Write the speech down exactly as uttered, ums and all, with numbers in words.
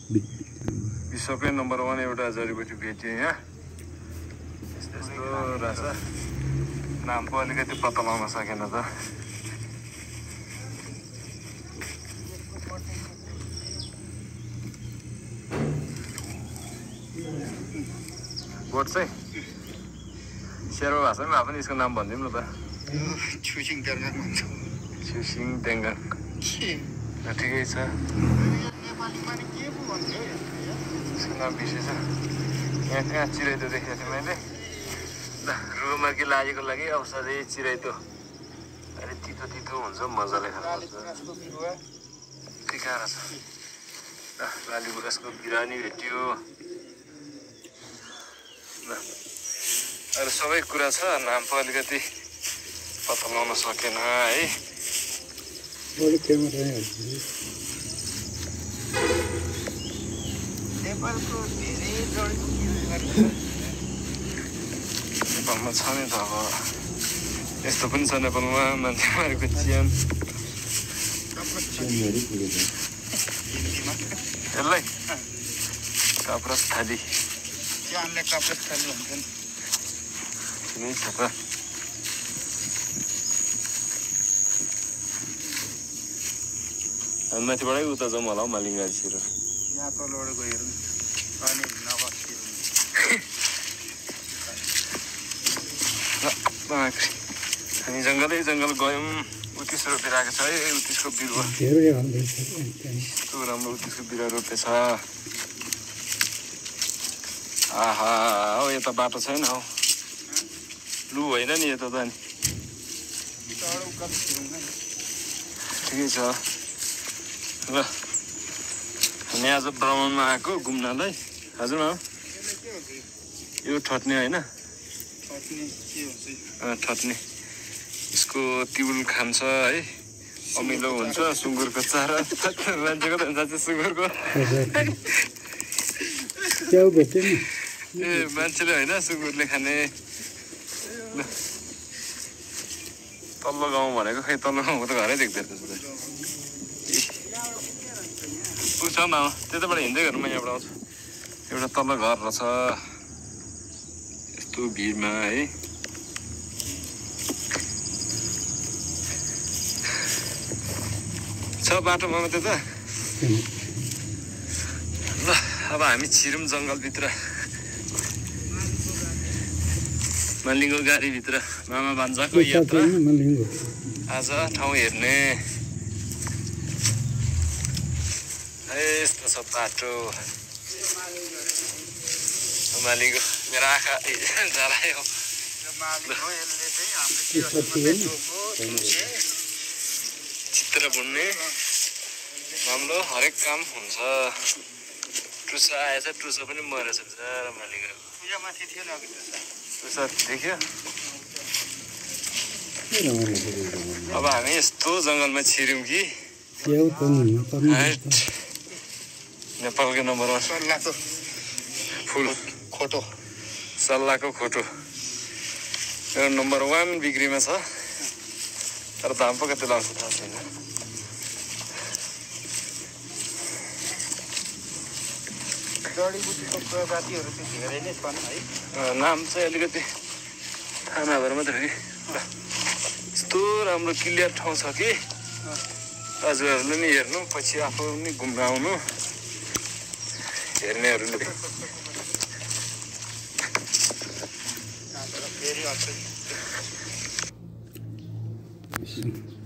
विश्वकै number one एउटा जडीबुटी भेटियो यहाँ यस्तो यस्तो रहेछ नाम पो अलिकति पत्ता लगाउन सकेन त बोट चाहिँ शेर्पा भाषामा भए पनि यसको नाम भनिदिउँ न त छुसिङ टेङ्गाङ भन्छ छुसिङ टेङ्गाङ ठिकै छ नेपालीमा नि के पो भन्थ्यो यसको नाम बिर्सेछ यहाँ त्यहाँ चिराइतो देखेको थिएँ मैले रुमर्की लागेको लागि औषधि चिराइतो अलिक तितो तितो हुन्छ मजाले खानु टिकाएर छ लाली गुराँसको बिरानी भेटियो अरू सबै कुरा छ नाम पो अलिकति पत्ता लगाउन सकेन है नेपालको धेरै जडीबुटीहरू नेपालमा छ नि त अब यस्तो पनि छ नेपालमा मान्छे मारेको चियान यसलाई कपरस थाली चियानले कपरस थाली भन्छन् ठिकै छ त माथिबाटै उता जाउँ होला हौ मालिङ्गाछिर यहाँ तलबाट गएर अनि नबस्तिर हामी जङ्गलै जङ्गल गयौँ उत्तिस रोपिरहेको छ है उत्तिसको बिरुवा यस्तो राम्रो उत्तिसको बिरुवा रोपेछ आहा हो यता बाटो छैन हौ लु होइन नि यता त नि ठिकै छ ल हामी आज भ्रमणमा आएको घुम्नलाई हजुर न यो ठट्ने होइन ठट्ने यसको तिउल खान्छ है अमिलो हुन्छ सुँगुरको चारो मान्छेको त हुन्छ सुँगुरको ए मान्छेले होइन सुँगुरले खाने तल्लो गाउँ भनेको खै तल्लो गाउँको त घरै देख्दैन पुग्छ मामा त्यताबाट हिँड्दै गर्नु म यहाँबाट आउँछु एउटा तल्लो घर रहेछ यस्तो भिडमा है छ बाटो मामा त्यता ल अब हामी छिरौँ जङ्गलभित्र मालिङ्गो गाडीभित्र मामा भान्जाको यात्रा आज ठाउँ हेर्ने यस्तो छ बाटो मालिङ्गो मेरो आँखा जलायो चित्र बुन्ने राम्रो हरेक काम हुन्छ टुसा आएछ टुसा पनि मरेछ बिचरा मालिङ्गो टुसा देख्यो अब हामी यस्तो जङ्गलमा छिर्यौँ कि नेपालको नम्बर वान सल्लाहको फुल खोटो सल्लाहको खोटो यो नम्बर वान बिक्रीमा छ तर दाम पो कति लाग्छ थाहा छैन जडीबुटीको प्रजातिहरू चाहिँ धेरै नै छन् है नाम चाहिँ अलिकति थाहा नभएर मात्रै हो कि यस्तो राम्रो क्लियर ठाउँ छ कि हजुरहरूले नि हेर्नु पछि आफू पनि घुम्न आउनु हेर्नेहरूले फेरि